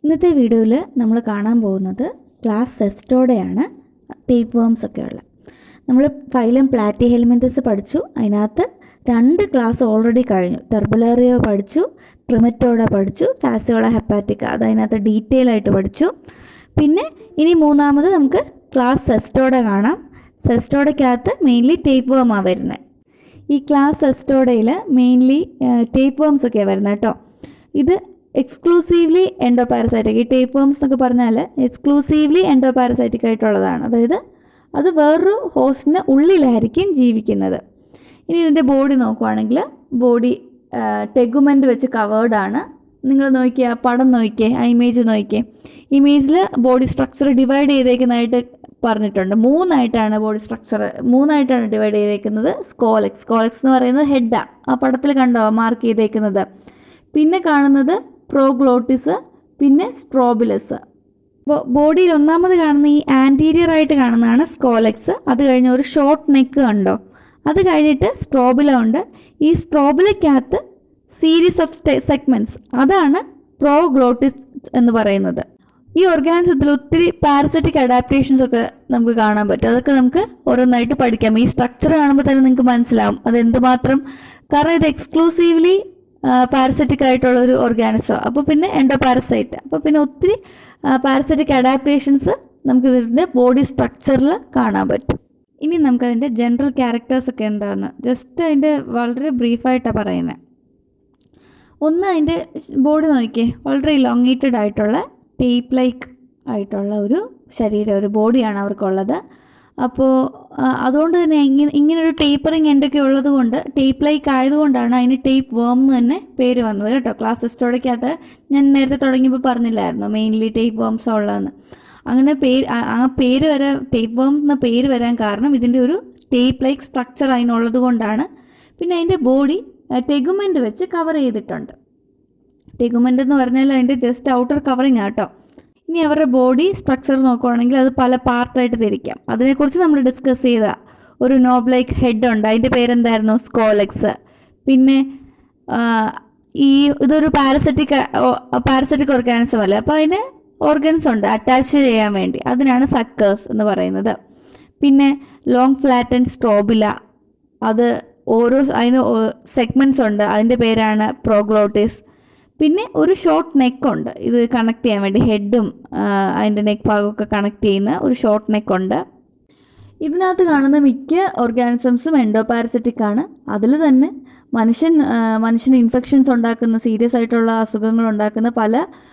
ഇന്നത്തെ വീഡിയോയിൽ നമ്മൾ കാണാൻ പോകുന്നത് ക്ലാസ് സെസ്റ്റോടെയാണ്. ടേപ്പ് വേംസ് ഒക്കെ ഉള്ള നമ്മൾ ഫൈലം പ്ലാറ്റിഹെൽമിന്തസ് പഠിച്ചു. അതിനകത്ത് 2 ക്ലാസ് ഓൾറെഡി കഴിഞ്ഞു. ടെർബുലാറിയ പഠിച്ചു, ട്രിമറ്റോഡ പഠിച്ചു, ഫാസിയോള ഹെപ്പാറ്റിക്ക അത് അതിനകത്ത് ഡീറ്റെയിൽ ആയിട്ട് പഠിച്ചു. പിന്നെ ഇനി മൂന്നാമത് നമുക്ക് ക്ലാസ് സെസ്റ്റോഡ കാണാം. സെസ്റ്റോഡയ്ക്കകത്ത് മെയിൻലി ടേപ്പ് വേമാണ് വരുന്നത്. ഈ ക്ലാസ് സെസ്റ്റോഡയിൽ മെയിൻലി ടേപ്പ് വേംസ് ഒക്കെയാണ് വരുന്നത് കേട്ടോ. ഇത് എക്സ്ക്ലൂസീവ്ലി എൻഡോപാരസൈറ്റിക്. ഈ ടേപ്പ് വേംസ് എന്നൊക്കെ പറഞ്ഞാൽ എക്സ്ക്ലൂസീവ്ലി എൻഡോപാരസൈറ്റിക് ആയിട്ടുള്ളതാണ്. അതായത് അത് വേറൊരു ഹോസ്റ്റിന് ഉള്ളിലായിരിക്കും ജീവിക്കുന്നത്. ഇനി ഇതിൻ്റെ ബോഡി നോക്കുവാണെങ്കിൽ ബോഡി ടെഗുമെൻ്റ് വെച്ച് കവേർഡാണ്. നിങ്ങൾ നോക്കിയേ, പടം നോക്കിയേ, ആ ഇമേജ് നോക്കിയേ. ഇമേജിൽ ബോഡി സ്ട്രക്ചർ ഡിവൈഡ് ചെയ്തേക്കുന്നതായിട്ട് പറഞ്ഞിട്ടുണ്ട്. 3 ബോഡി സ്ട്രക്ചർ 3 ഡിവൈഡ് ചെയ്തേക്കുന്നത്. സ്കോലെക്സ് എന്ന് പറയുന്നത് ഹെഡാണ്. ആ പടത്തിൽ കണ്ടോ മാർക്ക് ചെയ്തേക്കുന്നത്. പിന്നെ കാണുന്നത് പ്രോഗ്ലോട്ടിസ്, പിന്നെ സ്ട്രോബിലസ്. ബോഡിയിൽ ഒന്നാമത് കാണുന്ന ഈ ആൻറ്റീരിയർ ആയിട്ട് കാണുന്നതാണ് സ്കോലെക്സ്. അത് കഴിഞ്ഞ് ഒരു ഷോർട്ട് നെക്ക് കണ്ടോ. അത് കഴിഞ്ഞിട്ട് സ്ട്രോബില ഉണ്ട്. ഈ സ്ട്രോബിലയ്ക്കകത്ത് സീരീസ് ഓഫ് സെഗ്മെൻറ്റ്സ്, അതാണ് പ്രോഗ്ലോട്ടിസ് എന്ന് പറയുന്നത്. ഈ ഓർഗാനിസത്തിൽ ഒത്തിരി പാരസൈറ്റിക് അഡാപ്റ്റേഷൻസ് ഒക്കെ നമുക്ക് കാണാൻ പറ്റും. അതൊക്കെ നമുക്ക് ഓരോന്നായിട്ട് പഠിക്കാം. ഈ സ്ട്രക്ചർ കാണുമ്പോൾ തന്നെ നിങ്ങൾക്ക് മനസ്സിലാവും അതെന്തുമാത്രം. കാരണം ഇത് എക്സ്ക്ലൂസീവ്ലി പാരസൈറ്റിക് ആയിട്ടുള്ള ഒരു ഓർഗാനിസം. അപ്പോൾ പിന്നെ എൻഡോപാരസൈറ്റ്. അപ്പോൾ പിന്നെ ഒത്തിരി പാരസൈറ്റിക് അഡാപ്റ്റേഷൻസ് നമുക്ക് ഇതിൻ്റെ ബോഡി സ്ട്രക്ചറിൽ കാണാൻ പറ്റും. ഇനി നമുക്കതിൻ്റെ ജനറൽ ക്യാരക്ടേഴ്സ് ഒക്കെ എന്താണെന്ന് ജസ്റ്റ് അതിൻ്റെ വളരെ ബ്രീഫായിട്ടാണ് പറയുന്നത്. ഒന്ന്, അതിൻ്റെ ബോഡി നോക്കിയേ, വളരെ ഇലോങ്ങേറ്റഡ് ആയിട്ടുള്ള ടേപ്പ് ലൈക്ക് ആയിട്ടുള്ള ഒരു ശരീരം, ഒരു ബോഡിയാണ് അവർക്കുള്ളത്. അപ്പോൾ അതുകൊണ്ട് തന്നെ ഇങ്ങനൊരു ടേപ്പറിങ് എന്തൊക്കെ ഉള്ളത് കൊണ്ട്, ടേപ്പ് ലൈക്ക് ആയതുകൊണ്ടാണ് അതിന് ടേപ്പ് വേം എന്ന് തന്നെ പേര് വന്നത് കേട്ടോ. ക്ലാസ് ഹിസ്റ്റോറിക്കകത്ത് ഞാൻ നേരത്തെ തുടങ്ങിയപ്പോൾ പറഞ്ഞില്ലായിരുന്നു മെയിൻലി ടേപ്പ് വേംസ് ഉള്ളതെന്ന്. അങ്ങനെ ആ പേര് വരെ, ടേപ്പ് വേം എന്ന പേര് വരാൻ കാരണം ഇതിൻ്റെ ഒരു ടേപ്പ് ലൈക്ക് സ്ട്രക്ചർ അതിനുള്ളത് കൊണ്ടാണ്. പിന്നെ അതിൻ്റെ ബോഡി ടെഗുമെൻ്റ് വെച്ച് കവർ ചെയ്തിട്ടുണ്ട്. ടെഗുമെൻ്റ് എന്ന് പറഞ്ഞാൽ അതിൻ്റെ ജസ്റ്റ് ഔട്ടർ കവറിങ് ആട്ടോ. ഇനി അവരുടെ ബോഡി സ്ട്രക്ചർ നോക്കുവാണെങ്കിൽ അത് പല പാർട്ടായിട്ട് തിരിക്കാം. അതിനെക്കുറിച്ച് നമ്മൾ ഡിസ്കസ് ചെയ്ത ഒരു നോബ് ലൈക്ക് ഹെഡ് ഉണ്ട്, അതിൻ്റെ പേരെന്തായിരുന്നു, സ്കോലെക്സ്. പിന്നെ ഇതൊരു പാരസൈറ്റിക് ഓർഗാനിസം അല്ലേ, അപ്പോൾ അതിന് ഓർഗൻസ് ഉണ്ട് അറ്റാച്ച് ചെയ്യാൻ വേണ്ടി, അതിനാണ് സക്കേഴ്സ് എന്ന് പറയുന്നത്. പിന്നെ ലോങ് ഫ്ലാറ്റൻ സ്ട്രോബില, അത് അതിന് സെഗ്മെൻറ്റ്സ് ഉണ്ട്, അതിൻ്റെ പേരാണ് പ്രോഗ്ലോട്ടിസ്. പിന്നെ ഒരു ഷോർട്ട് നെക്കുണ്ട്, ഇത് കണക്ട് ചെയ്യാൻ വേണ്ടി ഹെഡും അതിൻ്റെ നെക്ക് ഭാഗമൊക്കെ കണക്ട് ചെയ്യുന്ന ഒരു ഷോർട്ട് നെക്കുണ്ട്. ഇതിനകത്ത് കാണുന്ന മിക്ക ഓർഗാനിസംസും എൻഡോപാരസൈറ്റിക് ആണ്. അതിൽ തന്നെ മനുഷ്യന് ഇൻഫെക്ഷൻസ് ഉണ്ടാക്കുന്ന, സീരിയസ് ആയിട്ടുള്ള അസുഖങ്ങൾ ഉണ്ടാക്കുന്ന പല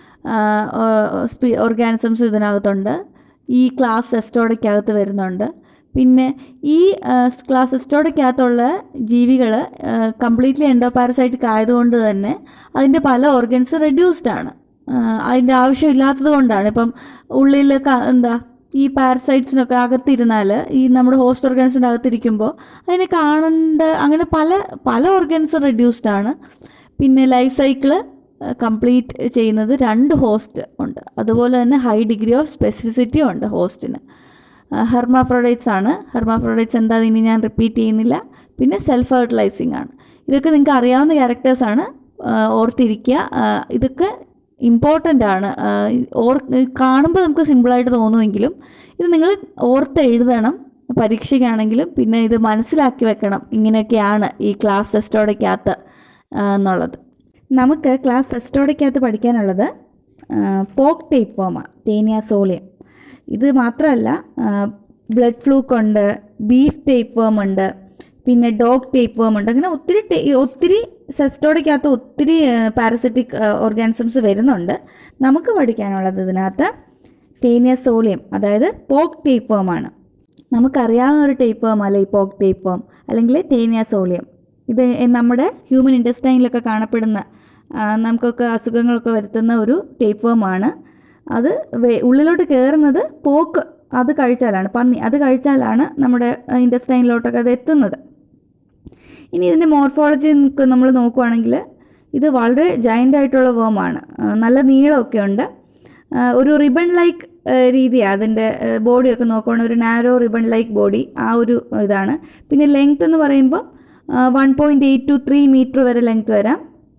ഓർഗാനിസംസും ഇതിനകത്തുണ്ട്. ഈ ക്ലാസ് സെസ്റ്റോഡയ്ക്കകത്ത് വരുന്നുണ്ട്. പിന്നെ ഈ ക്ലാസ് സെസ്റ്റോഡയ്ക്കകത്തുള്ള ജീവികൾ കംപ്ലീറ്റ്ലി എൻഡോപാരസൈറ്റിക് ആയതുകൊണ്ട് തന്നെ അതിൻ്റെ പല ഓർഗൻസ് റെഡ്യൂസ്ഡ് ആണ്. അതിൻ്റെ ആവശ്യമില്ലാത്തത് കൊണ്ടാണ്. ഇപ്പം ഉള്ളിൽ ഈ പാരസൈറ്റ്സിനൊക്കെ അകത്തിരുന്നാൽ, ഈ നമ്മുടെ ഹോസ്റ്റ് ഓർഗൻസിൻ്റെ അകത്തിരിക്കുമ്പോൾ അതിനെ കാണേണ്ട, അങ്ങനെ പല ഓർഗൻസ് റെഡ്യൂസ്ഡ് ആണ്. പിന്നെ ലൈഫ് സൈക്കിള് കംപ്ലീറ്റ് ചെയ്യുന്നത് 2 ഹോസ്റ്റ് ഉണ്ട്. അതുപോലെ തന്നെ ഹൈ ഡിഗ്രി ഓഫ് സ്പെസിഫിസിറ്റി ഉണ്ട് ഹോസ്റ്റിന്. ഹെർമാഫ്രോഡൈറ്റ്സ് ആണ്. ഹെർമാഫ്രോഡൈറ്റ്സ് എന്താണെന്ന് ഇനി ഞാൻ റിപ്പീറ്റ് ചെയ്യുന്നില്ല. പിന്നെ സെൽഫ് ഫെർട്ടിലൈസിങ് ആണ്. ഇതൊക്കെ നിങ്ങൾക്ക് അറിയാവുന്ന ക്യാരക്ടേഴ്സാണ്, ഓർത്തിരിക്കുക. ഇതൊക്കെ ഇമ്പോർട്ടൻ്റ് ആണ്. കാണുമ്പോൾ നമുക്ക് സിമ്പിളായിട്ട് തോന്നുമെങ്കിലും ഇത് നിങ്ങൾ ഓർത്ത് എഴുതണം പരീക്ഷയ്ക്കാണെങ്കിലും. പിന്നെ ഇത് മനസ്സിലാക്കി വെക്കണം, ഇങ്ങനെയൊക്കെയാണ് ഈ ക്ലാസ് സെസ്റ്റോഡയ്ക്കകത്ത് എന്നുള്ളത്. നമുക്ക് ക്ലാസ് സെസ്റ്റോഡയ്ക്കകത്ത് പഠിക്കാനുള്ളത് പോക്ക് ടേപ്പ് വേമാണ്, ടേനിയ സോളിയം. ഇത് മാത്രമല്ല, ബ്ലഡ് ഫ്ലൂക്ക് ഉണ്ട്, ബീഫ് ടേപ്പ് വേം ഉണ്ട്, പിന്നെ ഡോഗ് ടേപ്പ് വേം ഉണ്ട്. അങ്ങനെ ഒത്തിരി സെസ്റ്റോഡയ്ക്കകത്ത് ഒത്തിരി പാരസൈറ്റിക് ഓർഗാനിസംസ് വരുന്നുണ്ട്. നമുക്ക് പഠിക്കാനുള്ളത് ഇതിനകത്ത് ടേനിയ സോളിയം, അതായത് പോക്ക് ടേപ്പ് വേമാണ്. നമുക്കറിയാവുന്ന ഒരു ടേപ്പ് വേം അല്ല ഈ പോക്ക് ടേപ്പ് വേം, അല്ലെങ്കിൽ ടേനിയ സോളിയം. ഇത് നമ്മുടെ ഹ്യൂമൻ ഇൻറ്റസ്റ്റൈനിലൊക്കെ കാണപ്പെടുന്ന, നമുക്കൊക്കെ അസുഖങ്ങളൊക്കെ വരുത്തുന്ന ഒരു ടേപ്പ് വേമാണ്. അത് ഉള്ളിലോട്ട് കയറുന്നത് പോക്ക് അത് കഴിച്ചാലാണ്, പന്നി അത് കഴിച്ചാലാണ് നമ്മുടെ ഇൻറ്റസ്റ്റൈനിലോട്ടൊക്കെ അത് എത്തുന്നത്. ഇനി ഇതിൻ്റെ മോർഫോളജി നമ്മൾ നോക്കുവാണെങ്കിൽ ഇത് വളരെ ജയൻ്റ് ആയിട്ടുള്ള വേമാണ്. നല്ല നീളമൊക്കെ ഉണ്ട്. ഒരു റിബൺ ലൈക്ക് രീതിയാണ് അതിൻ്റെ ബോഡിയൊക്കെ നോക്കുവാണെങ്കിൽ, ഒരു നാരോ റിബൺ ലൈക്ക് ബോഡി, ആ ഒരു ഇതാണ്. പിന്നെ ലെങ്ത് എന്ന് പറയുമ്പോൾ 1.8 to 3 മീറ്റർ വരെ ലെങ്ത് വരാം.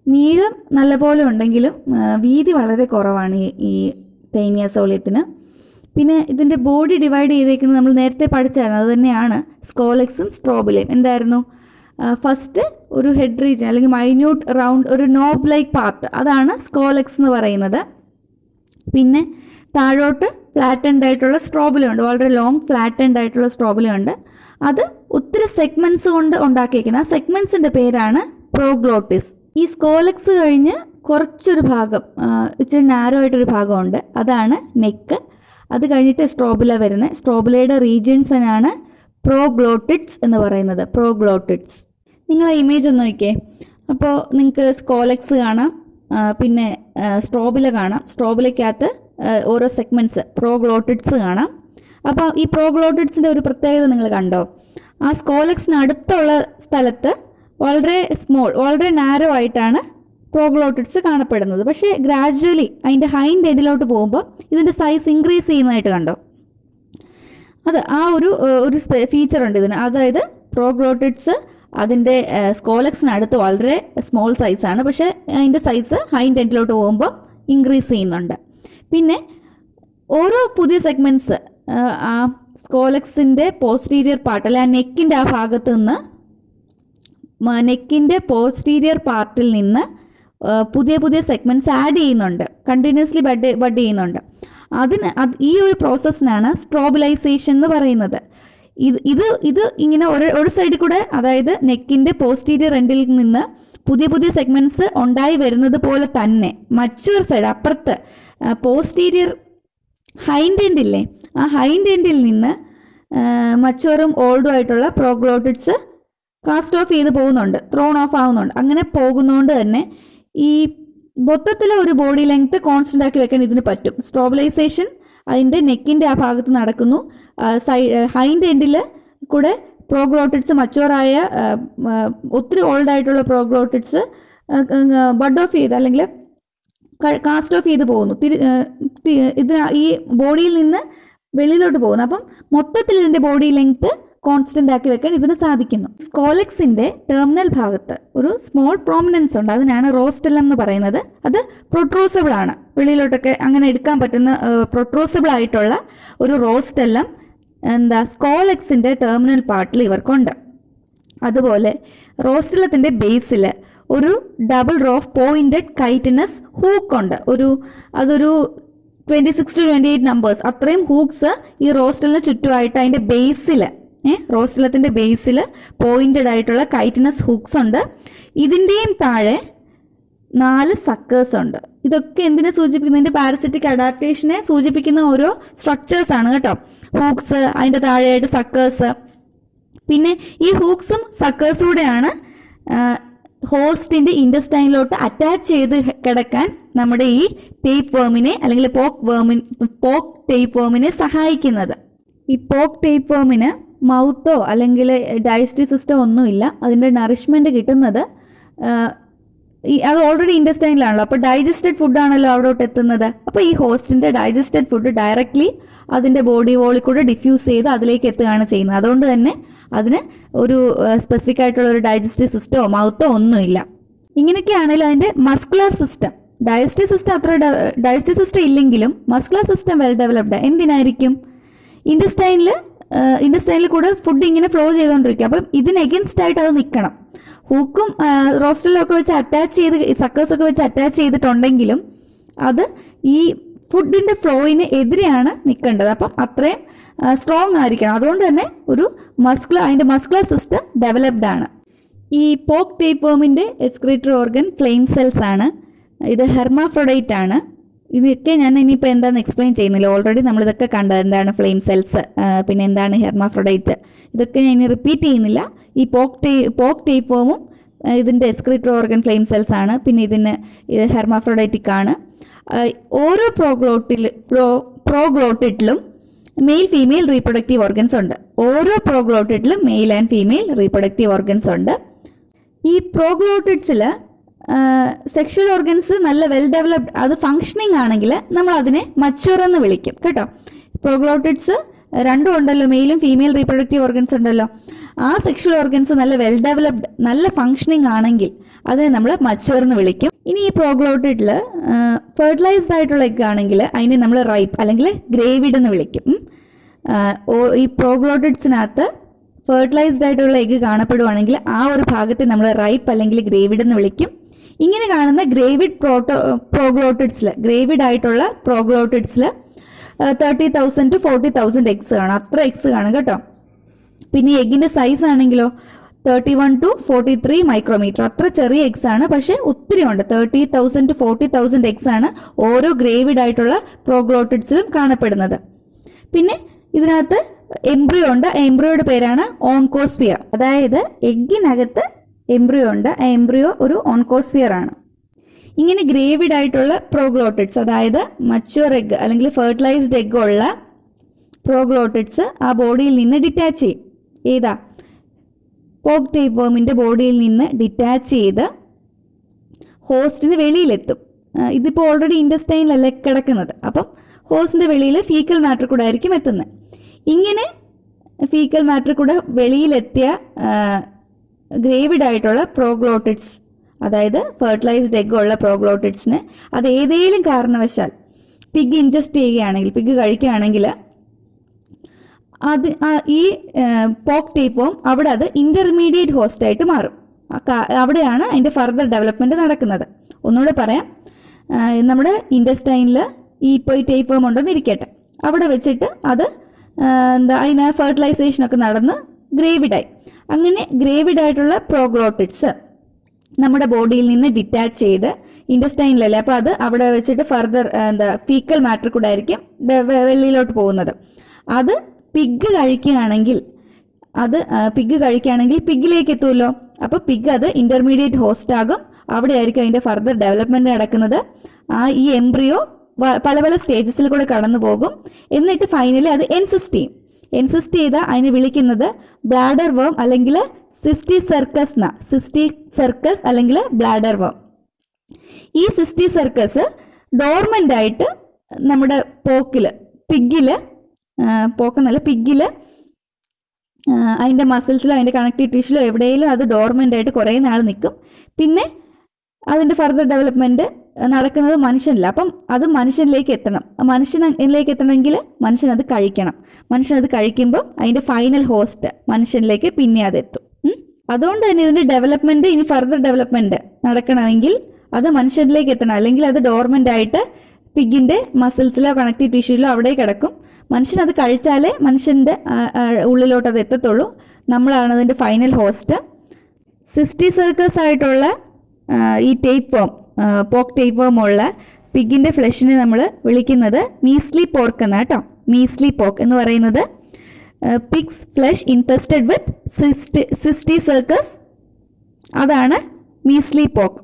നീളം നല്ലപോലെ ഉണ്ടെങ്കിലും വീതി വളരെ കുറവാണ് ഈ ടൈനിയ സോളിയത്തിന്. പിന്നെ ഇതിൻ്റെ ബോഡി ഡിവൈഡ് ചെയ്തേക്കുന്നത് നമ്മൾ നേരത്തെ പഠിച്ചായിരുന്നു, അത് തന്നെയാണ് സ്കോലെക്സും സ്ട്രോബിലയും. എന്തായിരുന്നു? ഫസ്റ്റ് ഒരു ഹെഡ് റീജിയൻ അല്ലെങ്കിൽ മൈന്യൂട്ട് റൗണ്ട് ഒരു നോബ് ലൈക്ക് പാർട്ട്, അതാണ് സ്കോലെക്സ് എന്ന് പറയുന്നത്. പിന്നെ താഴോട്ട് ഫ്ലാറ്റൻഡ് ആയിട്ടുള്ള സ്ട്രോബിലം ഉണ്ട്, വളരെ ലോങ് ഫ്ലാറ്റൻഡ് ആയിട്ടുള്ള സ്ട്രോബിലം ഉണ്ട്. അത് ഒത്തിരി സെഗ്മെന്റ്സ് കൊണ്ട് ഉണ്ടാക്കിയിരിക്കുന്നത്. ആ സെഗ്മെന്റ്സിന്റെ പേരാണ് പ്രോഗ്ലോട്ടിസ്. ഈ സ്കോലെക്സ് കഴിഞ്ഞ് കുറച്ചൊരു ഭാഗം ഇച്ചിരി നാരോ ആയിട്ടൊരു ഭാഗമുണ്ട്, അതാണ് നെക്ക്. അത് കഴിഞ്ഞിട്ട് സ്ട്രോബില വരുന്നത്. സ്ട്രോബിലയുടെ റീജിയൻസിനാണ് പ്രോഗ്ലോട്ടിഡ്സ് എന്ന് പറയുന്നത്. പ്രോഗ്ലോട്ടിഡ്സ്. നിങ്ങൾ ഇമേജ് ഒന്ന് നോക്കിയേ. അപ്പോൾ നിങ്ങൾക്ക് സ്കോലെക്സ് കാണാം, പിന്നെ സ്ട്രോബില കാണാം. സ്ട്രോബിലയ്ക്കകത്ത് ഓരോ സെഗ്മെന്റ്സ് പ്രോഗ്ലോട്ടിഡ്സ് കാണാം. അപ്പോൾ ഈ പ്രോഗ്ലോട്ടിഡ്സിൻ്റെ ഒരു പ്രത്യേകത നിങ്ങൾ കണ്ടോ? ആ സ്കോലെക്സിന് അടുത്തുള്ള സ്ഥലത്ത് വളരെ സ്മോൾ, വളരെ നാരോ ആയിട്ടാണ് പ്രോഗ്ലോട്ടിഡ്സ് കാണപ്പെടുന്നത്. പക്ഷേ ഗ്രാജുവലി അതിൻ്റെ ഹൈൻഡ് എൻഡിലോട്ട് പോകുമ്പോൾ ഇതിൻ്റെ സൈസ് ഇൻക്രീസ് ചെയ്യുന്നതായിട്ട് കണ്ടോ? അത് ആ ഒരു ഫീച്ചർ ഉണ്ട് ഇതിന്. അതായത് പ്രോഗ്ലോട്ടിഡ്സ് അതിൻ്റെ സ്കോലെക്സിനടുത്ത് വളരെ സ്മോൾ സൈസാണ്, പക്ഷേ അതിൻ്റെ സൈസ് ഹൈൻഡ് എൻഡിലോട്ട് പോകുമ്പോൾ ഇൻക്രീസ് ചെയ്യുന്നുണ്ട്. പിന്നെ ഓരോ പുതിയ സെഗ്മെന്റ്സ് ആ സ്കോലെക്സിൻ്റെ പോസ്റ്റീരിയർ പാർട്ട് അല്ലെ ആ നെക്കിൻ്റെ ആ ഭാഗത്ത് നിന്ന്, നെക്കിൻ്റെ പോസ്റ്റീരിയർ പാർട്ടിൽ നിന്ന് പുതിയ പുതിയ സെഗ്മെന്റ്സ് ആഡ് ചെയ്യുന്നുണ്ട്, കണ്ടിന്യൂസ്ലി ബഡ് ചെയ്യുന്നുണ്ട്. ഈ ഒരു പ്രോസസ്സിനാണ് സ്ട്രോബിലൈസേഷൻ എന്ന് പറയുന്നത്. ഇത് ഇങ്ങനെ ഒരു സൈഡിൽ കൂടെ, അതായത് നെക്കിൻ്റെ പോസ്റ്റീരിയർ എൻഡിൽ നിന്ന് പുതിയ പുതിയ സെഗ്മെന്റ്സ് ഉണ്ടായി വരുന്നത് പോലെ തന്നെ മച്ചുവർ സൈഡ് അപ്പുറത്ത് പോസ്റ്റീരിയർ ഹൈൻഡ് എൻഡ് ഇല്ലേ, ആ ഹൈൻഡ് എൻഡിൽ നിന്ന് മച്ചുവറും ഓൾഡും ആയിട്ടുള്ള പ്രോഗ്ലോട്ടിഡ്സ് കാസ്റ്റ് ഓഫ് ചെയ്ത് പോകുന്നുണ്ട്, ത്രോൺ ഓഫ് ആവുന്നുണ്ട്. അങ്ങനെ പോകുന്നതുകൊണ്ട് തന്നെ ഈ മൊത്തത്തിലെ ഒരു ബോഡി ലെങ്ത് കോൺസ്റ്റന്റ് ആക്കി വെക്കാൻ ഇതിന് പറ്റും. സ്ട്രോബിലൈസേഷൻ അതിൻ്റെ നെക്കിൻ്റെ ആ ഭാഗത്ത് നടക്കുന്നു. ഹൈൻഡ് എൻഡിൽ കൂടെ പ്രോഗ്ലോട്ടിഡ്സ് മച്ചുവറായ ഒത്തിരി ഓൾഡ് ആയിട്ടുള്ള പ്രോഗ്ലോട്ടിഡ്സ് ബഡ് ഓഫ് ചെയ്ത് അല്ലെങ്കിൽ കാസ്റ്റ് ഓഫ് ചെയ്ത് പോകുന്നു, ഇത് ഈ ബോഡിയിൽ നിന്ന് വെളിയിലോട്ട് പോകുന്നു. അപ്പം മൊത്തത്തിൽ ഇതിൻ്റെ ബോഡി ലെങ്ത് കോൺസ്റ്റന്റ് ആക്കി വെക്കാൻ ഇതിന് സാധിക്കുന്നു. സ്കോലെക്സിന്റെ ടെർമിനൽ ഭാഗത്ത് ഒരു സ്മോൾ പ്രോമിനൻസ് ഉണ്ട്, അതിനാണ് റോസ്റ്റെല്ലം എന്ന് പറയുന്നത്. അത് പ്രൊട്രൂസിബിൾ ആണ്, വെളിയിലോട്ടൊക്കെ അങ്ങനെ എടുക്കാൻ പറ്റുന്ന പ്രൊട്രൂസിബിൾ ആയിട്ടുള്ള ഒരു റോസ്റ്റെല്ലം സ്കോലെക്സിന്റെ ടെർമിനൽ പാർട്ടിൽ ഇവർക്കുണ്ട്. അതുപോലെ റോസ്റ്റെല്ലത്തിന്റെ ബേസിൽ ഒരു double row of pointed chitinous hook ഉണ്ട്. അതൊരു 26 to 28 നമ്പേഴ്സ് അത്രയും ഹൂക്സ് ഈ റോസ്റ്റെല്ലിന് ചുറ്റുമായിട്ട് അതിന്റെ ബേസിൽ, റോസ്റ്റെല്ലത്തിന്റെ ബേസിൽ പോയിന്റഡ് ആയിട്ടുള്ള കൈറ്റിനസ് ഹൂക്സ് ഉണ്ട്. ഇതിന്റെയും താഴെ 4 സക്കേഴ്സ് ഉണ്ട്. ഇതൊക്കെ എന്തിനെ സൂചിപ്പിക്കുന്നു? ഇതിന്റെ പാരസിറ്റിക് അഡാപ്റ്റേഷനെ സൂചിപ്പിക്കുന്ന ഓരോ സ്ട്രക്ചേഴ്സ് ആണ് കേട്ടോ. ഹൂക്സ്, അതിന്റെ താഴെയായിട്ട് സക്കേഴ്സ്. പിന്നെ ഈ ഹൂക്സും സക്കേഴ്സൂടെയാണ് ഹോസ്റ്റിന്റെ ഇൻഡസ്റ്റൈനിലോട്ട് അറ്റാച്ച് ചെയ്ത് കിടക്കാൻ നമ്മുടെ ഈ ടേപ്പ് വേമിനെ അല്ലെങ്കിൽ പോക്ക് ടേപ്പ് വേമിനെ സഹായിക്കുന്നത്. ഈ പോക്ക് ടേപ്പ് വേമിന് മൗത്തോ അല്ലെങ്കിൽ ഡൈജസ്റ്റീവ് സിസ്റ്റം ഒന്നുമില്ല. അതിൻ്റെ നറിഷ്മെന്റ് കിട്ടുന്നത് അത് ഓൾറെഡി ഇൻഡസ്റ്റൈനിലാണല്ലോ, അപ്പോൾ ഡൈജസ്റ്റഡ് ഫുഡാണല്ലോ അവിടോട്ട് എത്തുന്നത്. അപ്പോൾ ഈ ഹോസ്റ്റിന്റെ ഡൈജസ്റ്റഡ് ഫുഡ് ഡയറക്ട്ലി അതിന്റെ ബോഡി വോളിൽ കൂടെ ഡിഫ്യൂസ് ചെയ്ത് അതിലേക്ക് എത്തുകയാണ് ചെയ്യുന്നത്. അതുകൊണ്ട് തന്നെ അതിന് ഒരു സ്പെസിഫിക് ആയിട്ടുള്ള ഒരു ഡൈജസ്റ്റീവ് സിസ്റ്റമോ മൗത്തോ ഒന്നുമില്ല. ഇങ്ങനെയൊക്കെയാണെങ്കിൽ അതിന്റെ മസ്കുലർ സിസ്റ്റം, ഡൈജസ്റ്റീവ് സിസ്റ്റം ഇല്ലെങ്കിലും മസ്കുലർ സിസ്റ്റം വെൽ ഡെവലപ്ഡ്. എന്തിനായിരിക്കും? ഇൻഡസ്റ്റൈനിൽ കൂടെ ഫുഡ് ഇങ്ങനെ ഫ്ലോ ചെയ്തുകൊണ്ടിരിക്കും. അപ്പം ഇതിന് എഗൻസ്റ്റ് ആയിട്ട് അത് നിൽക്കണം. ഹൂക്കും റോസ്റ്റലും ഒക്കെ വെച്ച് അറ്റാച്ച് ചെയ്ത്, സക്കേഴ്സ് ഒക്കെ വെച്ച് അറ്റാച്ച് ചെയ്തിട്ടുണ്ടെങ്കിലും അത് ഈ ഫുഡിന്റെ ഫ്ലോയിന് എതിരെയാണ് നിൽക്കേണ്ടത്. അപ്പം അത്രയും സ്ട്രോങ് ആയിരിക്കണം. അതുകൊണ്ട് തന്നെ അതിന്റെ മസ്കുലർ സിസ്റ്റം ഡെവലപ്ഡ് ആണ്. ഈ പോക്ക് ടേപ്പ് വേമിന്റെ എക്സ്ക്രീറ്ററി ഓർഗൻ ഫ്ലെയിം സെൽസ് ആണ്. ഇത് ഹെർമാഫ്രോഡൈറ്റ് ആണ്. ഇതൊക്കെ ഞാൻ ഇനിയിപ്പോൾ എന്താണെന്ന് എക്സ്പ്ലെയിൻ ചെയ്യുന്നില്ല, ഓൾറെഡി നമ്മളിതൊക്കെ കണ്ടത്. എന്താണ് ഫ്ലെയിം സെൽസ്, പിന്നെ എന്താണ് ഹെർമാഫ്രോഡൈറ്റ്, ഇതൊക്കെ ഞാൻ ഇനി റിപ്പീറ്റ് ചെയ്യുന്നില്ല. ഈ പോക്ക് ടേപ്പ് വേമും ഇതിൻ്റെ എക്സ്ക്രീറ്ററി ഓർഗൻ ഫ്ലെയിം സെൽസ് ആണ്. പിന്നെ ഇത് ഹെർമാഫ്രോഡൈറ്റിക് ആണ്. ഓരോ പ്രോഗ്ലോട്ടിഡിലും മെയിൽ ഫീമെയിൽ റീപ്രൊഡക്റ്റീവ് ഓർഗൻസ് ഉണ്ട്. ഓരോ പ്രോഗ്ലോട്ടിഡിലും male and female reproductive organs ഉണ്ട്. ഈ പ്രോഗ്ലോട്ടിഡ്സിൽ സെക്ഷൽ ഓർഗൻസ് നല്ല വെൽ ഡെവലപ്ഡ്, അത് ഫങ്ഷനിങ് ആണെങ്കിൽ നമ്മൾ അതിനെ മച്ചുവർ എന്ന് വിളിക്കും കേട്ടോ. പ്രോഗ്ലോട്ടിഡ്സ് രണ്ടും ഉണ്ടല്ലോ, മെയിലും ഫീമെയിൽ റീപ്രൊഡക്റ്റീവ് ഓർഗൻസ് ഉണ്ടല്ലോ. ആ സെക്ഷൽ ഓർഗൻസ് നല്ല വെൽ ഡെവലപ്ഡ്, നല്ല ഫങ്ഷനിങ് ആണെങ്കിൽ അതിനെ നമ്മൾ മച്ചുവർ എന്ന് വിളിക്കും. ഇനി ഈ പ്രോഗ്ലോട്ടിഡിൽ ഫെർട്ടിലൈസ്ഡ് ആയിട്ടുള്ള എഗ് ആണെങ്കിൽ അതിനെ നമ്മൾ റൈപ്പ് അല്ലെങ്കിൽ ഗ്രേവിഡ് എന്ന് വിളിക്കും. ഈ പ്രോഗ്ലോട്ടിഡ്സിനകത്ത് ഫെർട്ടിലൈസ്ഡ് ആയിട്ടുള്ള എഗ് കാണപ്പെടുവാണെങ്കിൽ ആ ഒരു ഭാഗത്തെ നമ്മൾ റൈപ്പ് അല്ലെങ്കിൽ ഗ്രേവിഡ് എന്ന് വിളിക്കും. ഇങ്ങനെ കാണുന്ന ഗ്രേവിഡ് പ്രോഗ്ലോട്ടിഡ്സിൽ ഗ്രേവിഡ് ആയിട്ടുള്ള പ്രോഗ്ലോട്ടിഡ്സിൽ 30,000 to 40,000 എഗ്സ് കാണും. അത്ര എഗ്സ് കാണും കേട്ടോ. പിന്നെ എഗ്ഗിന്റെ സൈസ് ആണെങ്കിലോ 31 to 43 മൈക്രോമീറ്റർ. അത്ര ചെറിയ എഗ്സ് ആണ്, പക്ഷെ ഒത്തിരി ഉണ്ട്. 30,000 to 40,000 എഗ്സ് ആണ് ഓരോ ഗ്രേവിഡ് ആയിട്ടുള്ള പ്രോഗ്ലോട്ടിഡ്സിലും കാണപ്പെടുന്നത്. പിന്നെ ഇതിനകത്ത് എംബ്രിയോ ഉണ്ട്. എംബ്രിയോയുടെ പേരാണ് ഓൺകോസ്ഫിയർ. അതായത് എഗ്ഗിനകത്ത് എംബ്രിയോ ഉണ്ട്. ആ എംബ്രിയോ ഒരു ഓൺകോസ്ഫിയർ ആണ്. ഇങ്ങനെ ഗ്രേവിഡ് ആയിട്ടുള്ള പ്രോഗ്ലോട്ടിഡ്സ്, അതായത് മച്വർ എഗ് അല്ലെങ്കിൽ ഫെർട്ടിലൈസ്ഡ് എഗ് ഉള്ള പ്രോഗ്ലോട്ടിഡ്സ് ആ ബോഡിയിൽ നിന്ന് ഡിറ്റാച്ച് ചെയ്യും. ഏതാ? പോക്ക് ടേപ്പ് വർമിന്റെ ബോഡിയിൽ നിന്ന് ഡിറ്റാച്ച് ചെയ്ത് ഹോസ്റ്റിന് വെളിയിലെത്തും. ഇതിപ്പോൾ ഓൾറെഡി ഇൻറ്റസ്റ്റൈനിലല്ലേ കിടക്കുന്നത്. അപ്പം ഹോസ്റ്റിന്റെ വെളിയിൽ ഫീക്കൽ മാറ്റർ കൂടെ ആയിരിക്കും എത്തുന്നത്. ഇങ്ങനെ ഫീക്കൽ മാറ്റർ കൂടെ വെളിയിലെത്തിയ ഗ്രേവിഡ് ആയിട്ടുള്ള പ്രോഗ്ലോട്ടിഡ്സ്, അതായത് ഫെർട്ടിലൈസ്ഡ് എഗ് ഉള്ള പ്രോഗ്ലോട്ടിഡ്സിന് അത് ഏതെങ്കിലും കാരണവശാൽ പിഗ് ഇൻജസ്റ്റ് ചെയ്യുകയാണെങ്കിൽ, പിഗ് കഴിക്കുകയാണെങ്കിൽ അത് ഈ പോക്ക് ടേപ്പ് വർം അവിടെ അത് ഇന്റർമീഡിയറ്റ് ഹോസ്റ്റ് ആയിട്ട് മാറും. അവിടെയാണ് അതിന്റെ ഫർദർ ഡെവലപ്മെന്റ് നടക്കുന്നത്. ഒന്നുകൂടെ പറയാം, നമ്മുടെ ഇൻറ്റസ്റ്റൈനിൽ ഇപ്പോൾ ഈ ടേപ്പ് വർം ഉണ്ടെന്ന് ഇരിക്കട്ടെ, അവിടെ വെച്ചിട്ട് അത് അതിന് ഫെർട്ടിലൈസേഷൻ ഒക്കെ നടന്ന് ഗ്രേവിഡായി. അങ്ങനെ ഗ്രേവിഡ് ആയിട്ടുള്ള പ്രോഗ്ലോട്ടിഡ്സ് നമ്മുടെ ബോഡിയിൽ നിന്ന് ഡിറ്റാച്ച് ചെയ്ത് ഇൻറ്റസ്റ്റൈനിലല്ലേ, അപ്പോൾ അത് അവിടെ വെച്ചിട്ട് ഫർദർ ഫീക്കൽ മാറ്റർ കൂടെ ആയിരിക്കും വെളിയിലോട്ട് പോകുന്നത്. അത് പിഗ് കഴിക്കുകയാണെങ്കിൽ പിഗിലേക്ക് എത്തുമല്ലോ. അപ്പോൾ പിഗ് അത് ഇന്റർമീഡിയറ്റ് ഹോസ്റ്റ് ആകും. അവിടെ ആയിരിക്കും അതിന്റെ ഫർദർ ഡെവലപ്മെന്റ് നടക്കുന്നത്. ഈ എംബ്രിയോ പല പല സ്റ്റേജസിൽ കൂടെ കടന്നു പോകും. എന്നിട്ട് ഫൈനലി അത് എൻസിസ്റ്റ് ചെയ്യും. എൻസിസ്റ്റ് ചെയ്താൽ അതിനെ വിളിക്കുന്നത് ബ്ലാഡർ വർം അല്ലെങ്കിൽ സിസ്റ്റി സർക്കസ് അല്ലെങ്കിൽ ബ്ലാഡർ വർം. ഈ സിസ്റ്റി സർക്കസ് ഡോർമെന്റ് ആയിട്ട് നമ്മുടെ പിഗില് അതിന്റെ മസിൽസിലോ അതിന്റെ കണക്റ്റീവ് ടിഷ്യൂലോ എവിടെയെങ്കിലും അത് ഡോർമെന്റ് ആയിട്ട് കുറേ നാൾ നിൽക്കും. പിന്നെ അതിന്റെ ഫർദർ ഡെവലപ്മെന്റ് നടക്കുന്നത് മനുഷ്യനില്ല. അപ്പം അത് മനുഷ്യനിലേക്ക് എത്തണമെങ്കിൽ മനുഷ്യൻ അത് കഴിക്കണം. മനുഷ്യൻ അത് കഴിക്കുമ്പോൾ അതിന്റെ ഫൈനൽ ഹോസ്റ്റ് മനുഷ്യനിലേക്ക് പിന്നെ അതെത്തും. അതുകൊണ്ട് തന്നെ ഇതിന്റെ ഡെവലപ്മെന്റ്, ഇനി ഫർദർ ഡെവലപ്മെന്റ് നടക്കണമെങ്കിൽ അത് മനുഷ്യനിലേക്ക് എത്തണം. അല്ലെങ്കിൽ അത് ഡോർമെന്റ് ആയിട്ട് പിഗിന്റെ മസിൽസിലോ കണക്റ്റീവ് ടിഷ്യൂലോ അവിടെ കിടക്കും. മനുഷ്യൻ അത് കഴിച്ചാലേ മനുഷ്യന്റെ ഉള്ളിലോട്ട് അത് എത്തത്തുള്ളൂ. നമ്മളാണ് അതിന്റെ ഫൈനൽ ഹോസ്റ്റ്. സിസ്റ്റി സർക്കസ് ആയിട്ടുള്ള ഈ പോക്ക് ടേപ്പ് വർം ഉള്ള പിഗിന്റെ ഫ്ലഷിനെ നമ്മൾ വിളിക്കുന്നത് മീസ്ലി പോർക്ക് എന്നാ കേട്ടോ. മീസ്ലി പോക്ക് എന്ന് പറയുന്നത് pigs flesh infested with cysticercus, അതാണ് മീസ്ലി പോക്ക്.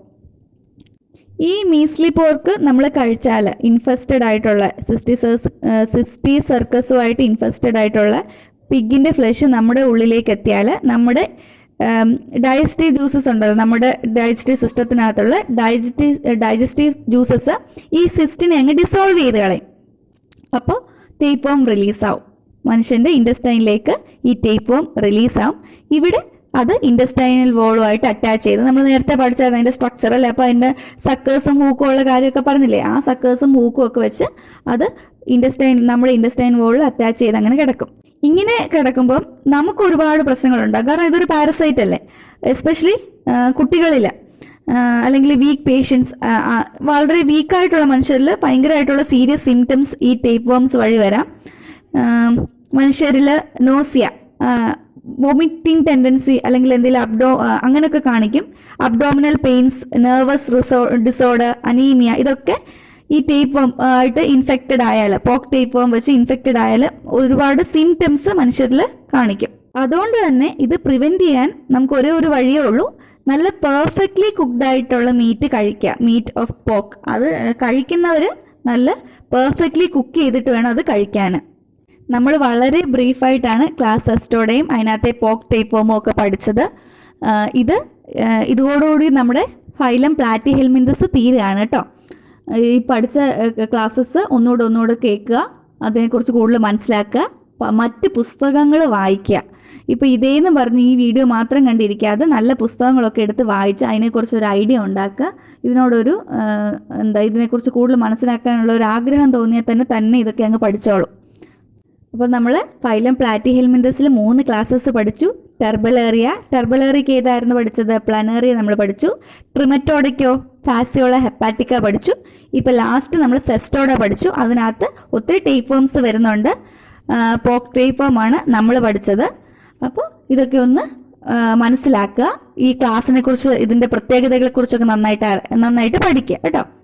ഈ മീസ്ലി പോർക്ക് നമ്മൾ കഴിച്ചാൽ ഇൻഫെസ്റ്റഡ് ആയിട്ടുള്ള സിസ്റ്റി സർക്കസുമായിട്ട് ഇൻഫെസ്റ്റഡ് ആയിട്ടുള്ള പിഗിന്റെ ഫ്ലഷ് നമ്മുടെ ഉള്ളിലേക്ക് എത്തിയാൽ നമ്മുടെ ഡൈജസ്റ്റീവ് ജ്യൂസസ് ഉണ്ടല്ലോ, നമ്മുടെ ഡൈജസ്റ്റീവ് സിസ്റ്റത്തിനകത്തുള്ള ഡൈജസ്റ്റീവ് ജ്യൂസസ് ഈ സിസ്റ്റിനെ അങ്ങ് ഡിസോൾവ് ചെയ്ത് കളയും. അപ്പോൾ ടേപ്പ് വർം റിലീസാവും. മനുഷ്യന്റെ ഇൻറ്റസ്റ്റൈനിലേക്ക് ഈ ടേപ്പ് വർം റിലീസാവും. ഇവിടെ അത് ഇൻറ്റസ്റ്റൈനൽ വോളുമായിട്ട് അറ്റാച്ച് ചെയ്ത്, നമ്മൾ നേരത്തെ പഠിച്ചായിരുന്നു അതിന്റെ സ്ട്രക്ചർ അല്ലേ. അപ്പോൾ അതിന്റെ സക്കേഴ്സും ഹൂക്കും ഉള്ള കാര്യമൊക്കെ പറഞ്ഞില്ലേ, ആ സക്കേഴ്സും ഹൂക്കും ഒക്കെ വെച്ച് അത് നമ്മുടെ ഇൻറ്റസ്റ്റൈൻ വോളിൽ അറ്റാച്ച് ചെയ്ത് അങ്ങനെ കിടക്കും. ഇങ്ങനെ കിടക്കുമ്പോൾ നമുക്ക് ഒരുപാട് പ്രശ്നങ്ങളുണ്ടാകും. കാരണം ഇതൊരു പാരസൈറ്റ് അല്ലേ. എസ്പെഷ്യലി കുട്ടികളിൽ അല്ലെങ്കിൽ വീക്ക് പേഷ്യൻസ്, വളരെ വീക്കായിട്ടുള്ള മനുഷ്യരിൽ ഭയങ്കരമായിട്ടുള്ള സീരിയസ് സിംറ്റംസ് ഈ ടേപ്പ് വർംസ് വഴി വരാം. മനുഷ്യരിൽ നോസിയ, വോമിറ്റിംഗ് ടെൻഡൻസി അല്ലെങ്കിൽ എന്തെങ്കിലും അങ്ങനെയൊക്കെ കാണിക്കും. Abdominal pains, nervous disorder, anaemia, ഇതൊക്കെ ഈ ടേപ്പ് വർം ആയിട്ട് ഇൻഫെക്റ്റഡ് ആയാൽ, പോക്ക് ടേപ്പ് വർം വെച്ച് ഇൻഫെക്റ്റഡ് ആയാൽ ഒരുപാട് സിംറ്റംസ് മനുഷ്യരിൽ കാണിക്കും. അതുകൊണ്ട് തന്നെ ഇത് പ്രിവെന്റ് ചെയ്യാൻ നമുക്ക് ഒരു വഴിയേ ഉള്ളൂ. നല്ല പെർഫെക്റ്റ്ലി കുക്ക്ഡ് ആയിട്ടുള്ള മീറ്റ് കഴിക്കുക. മീറ്റ് ഓഫ് പോക്ക് അത് കഴിക്കുന്നവർ നല്ല പെർഫെക്റ്റ്ലി കുക്ക് ചെയ്തിട്ട് വേണം അത് കഴിക്കാൻ. നമ്മൾ വളരെ ബ്രീഫായിട്ടാണ് ക്ലാസ് ടെസ്റ്റോടെയും അതിനകത്തെ പോക്ക് ടേപ്പ് വർമും ഒക്കെ പഠിച്ചത്. ഇതോടുകൂടി നമ്മുടെ ഫൈലം പ്ലാറ്റിഹെൽമിന്തസ് തീരുകയാണ് കേട്ടോ. ഈ പഠിച്ച ക്ലാസ്സസ് ഒന്നുകൂടെ കേൾക്കുക, അതിനെക്കുറിച്ച് കൂടുതൽ മനസ്സിലാക്കുക, മറ്റ് പുസ്തകങ്ങൾ വായിക്കുക. ഇപ്പോൾ ഇതേന്ന് പറഞ്ഞ് ഈ വീഡിയോ മാത്രം കണ്ടിരിക്കാതെ നല്ല പുസ്തകങ്ങളൊക്കെ എടുത്ത് വായിച്ച് അതിനെക്കുറിച്ച് ഒരു ഐഡിയ ഉണ്ടാക്കുക. ഇതിനോടൊരു ഇതിനെക്കുറിച്ച് കൂടുതൽ മനസ്സിലാക്കാനുള്ള ഒരു ആഗ്രഹം തോന്നിയാൽ തന്നെ ഇതൊക്കെ അങ്ങ് പഠിച്ചോളും. അപ്പോൾ നമ്മൾ ഫൈലം പ്ലാറ്റിഹെൽമിന്തസിൽ 3 ക്ലാസ്സസ് പഠിച്ചു. ടെർബലേറിയക്ക് ഏതായിരുന്നു പഠിച്ചത്? പ്ലനേറിയ നമ്മൾ പഠിച്ചു. ട്രിമറ്റോഡയ്ക്കോ? ഫാസിയോള ഹെപ്പാറ്റിക്ക പഠിച്ചു. ഇപ്പോൾ ലാസ്റ്റ് നമ്മൾ സെസ്റ്റോഡ പഠിച്ചു. അതിനകത്ത് ഒത്തിരി ടേപ്പ് ഫോംസ് വരുന്നുണ്ട്. പോക്ക് ടേപ്പ് ഫോം ആണ് നമ്മൾ പഠിച്ചത്. അപ്പോൾ ഇതൊക്കെ ഒന്ന് മനസ്സിലാക്കുക. ഈ ക്ലാസ്സിനെ കുറിച്ച്, ഇതിൻ്റെ പ്രത്യേകതകളെക്കുറിച്ചൊക്കെ നന്നായിട്ട് പഠിക്കുക കേട്ടോ.